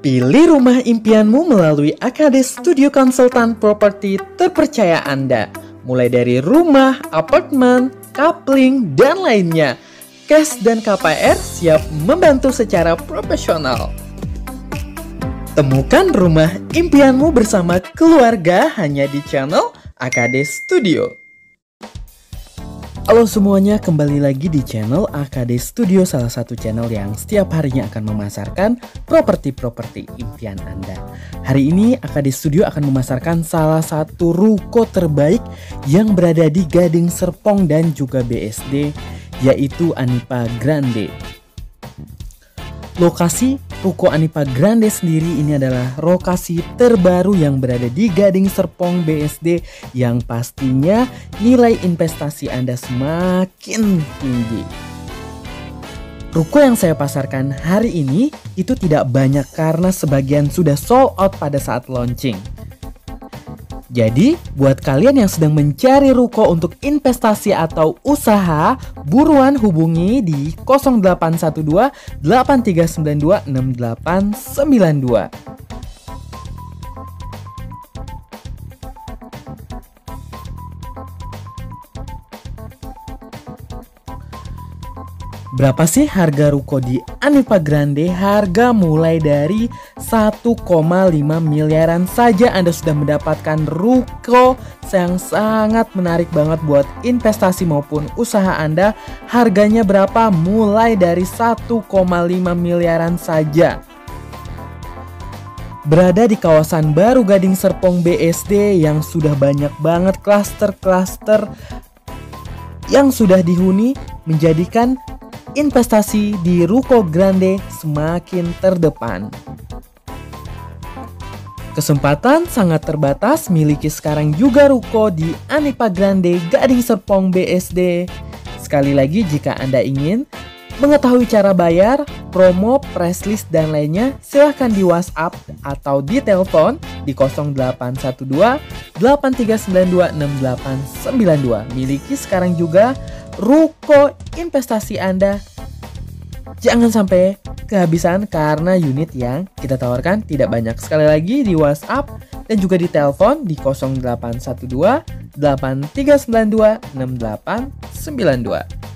Pilih rumah impianmu melalui AKD Studio Konsultan Properti terpercaya Anda. Mulai dari rumah, apartemen, coupling, dan lainnya. Cash dan KPR siap membantu secara profesional. Temukan rumah impianmu bersama keluarga hanya di channel AKD Studio. Halo semuanya, kembali lagi di channel AKD Studio, salah satu channel yang setiap harinya akan memasarkan properti-properti impian Anda. Hari ini AKD Studio akan memasarkan salah satu ruko terbaik yang berada di Gading Serpong dan juga BSD, yaitu Anipa Grande. Lokasi ruko Anipa Grande sendiri ini adalah lokasi terbaru yang berada di Gading Serpong BSD, yang pastinya nilai investasi Anda semakin tinggi. Ruko yang saya pasarkan hari ini itu tidak banyak karena sebagian sudah sold out pada saat launching. Jadi, buat kalian yang sedang mencari ruko untuk investasi atau usaha, buruan hubungi di 0812 8392 6892. Berapa sih harga ruko di Anipa Grande? Harga mulai dari 1,5 miliaran saja Anda sudah mendapatkan ruko yang sangat menarik banget buat investasi maupun usaha Anda. Harganya berapa? Mulai dari 1,5 miliaran saja. Berada di kawasan baru Gading Serpong BSD yang sudah banyak banget klaster-klaster yang sudah dihuni, menjadikan investasi di Ruko Grande semakin terdepan. Kesempatan sangat terbatas, miliki sekarang juga ruko di Anipa Grande Gading Serpong BSD. Sekali lagi, jika Anda ingin mengetahui cara bayar, promo, press list, dan lainnya, silahkan di WhatsApp atau di telepon di 0812 8392 6892. Miliki sekarang juga ruko investasi Anda. Jangan sampai kehabisan karena unit yang kita tawarkan tidak banyak. Sekali lagi, di WhatsApp dan juga di telepon di 0812 8392 6892.